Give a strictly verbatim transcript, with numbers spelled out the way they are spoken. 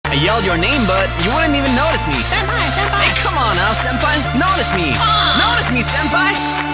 I yelled your name, but you wouldn't even notice me. Senpai, senpai. Hey, come on now, senpai. Notice me. Ah. Notice me, senpai.